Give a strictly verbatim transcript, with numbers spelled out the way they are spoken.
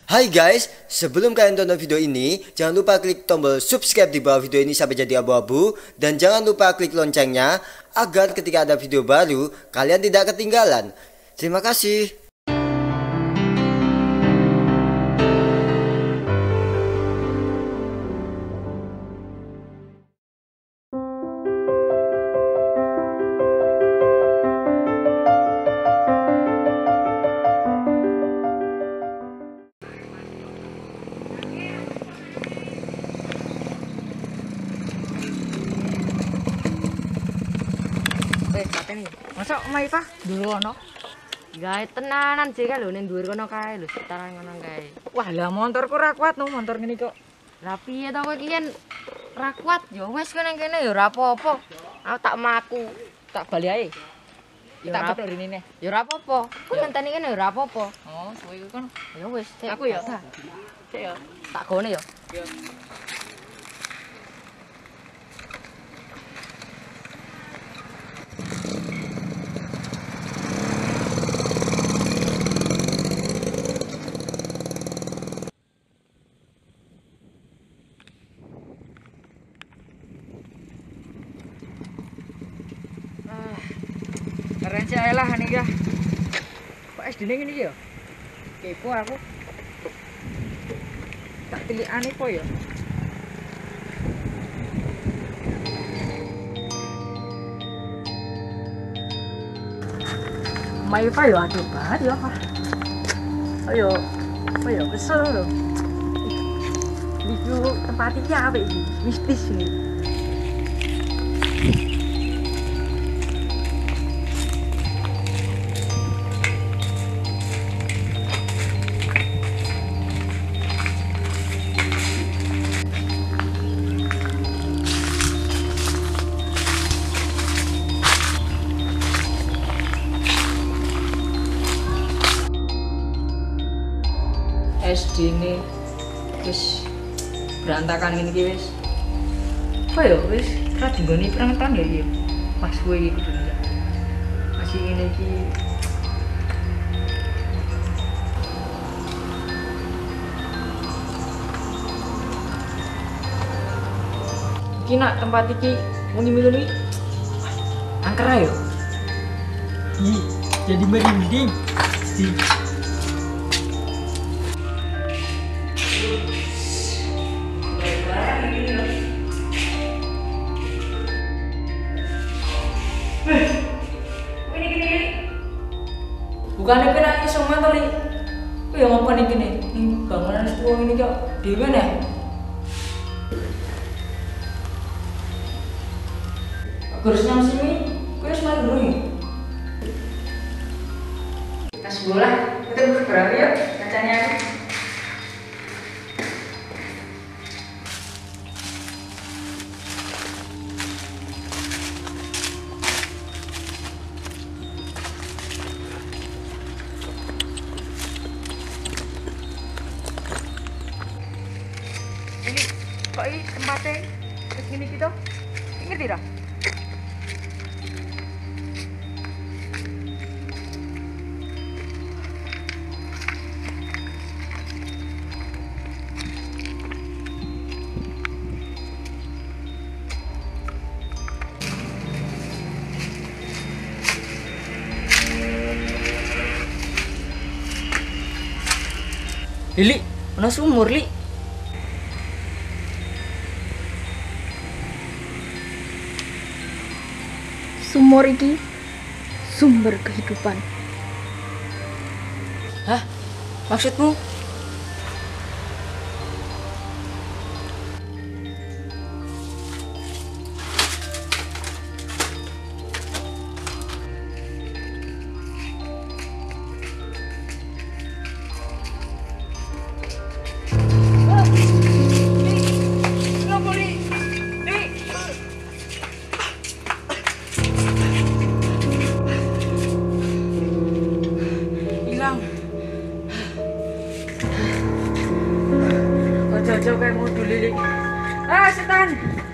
Hai guys, sebelum kalian tonton video ini, jangan lupa klik tombol subscribe di bawah video ini sampai jadi abu-abu. Dan jangan lupa klik loncengnya, agar ketika ada video baru, kalian tidak ketinggalan. Terima kasih. Eh, katene. Masa omahe Pak dulu ono? Gawe tenanan sih kan lho ning dhuwur kono kae lho sekitaran ngono kae. Wah, lah motorku ra kuat no, motor ngene kok. Lah piye to kowe iki kan ra kuat ya wis kowe nang kene ya ora apa-apa. Aku tak maku. Tak bali ae. Ya Tak ora betul rene. ya ora apa-apa. Kowe ngenteni kene ya ora apa-apa. Oh, kowe iku kan. Ya wis, sik, Aku ya. tak. Cek ya. Tak gone ya. Yo. Keren sih lah nih ya. Kok S D-ne ngene iki ya? Kepo aku. Tak tilikane po ya. Mai pa yo aduh banget ya Pak. Ayo, ayo kesel lho. Review tempat iki apik iki, mistis ini. S D ini wis berantakan ini iki wis. Apa ya wis ra dinggoni pirang tahun ya iki. Pas kowe iki kudu bisa. Masih ngene iki. Iki nak tempat iki muni-muni angker ayo. Ih, jadi merinding. Di bukannya kena iso mantel iki. Ku ya ngopo ning kene? Ning bangunan setuwa ngene kok dhewe neh. Terus nyam sini, ku wis mari dulu iki. Kas bola, kita berapa ya kacanya aku. Ini kok ini tempatnya terus gini gitu ngerti dah? Lili, mana sumur li? Sumur iki sumber kehidupan. Hah? Maksudmu? Jauh kayak modul ini. Ah, setan.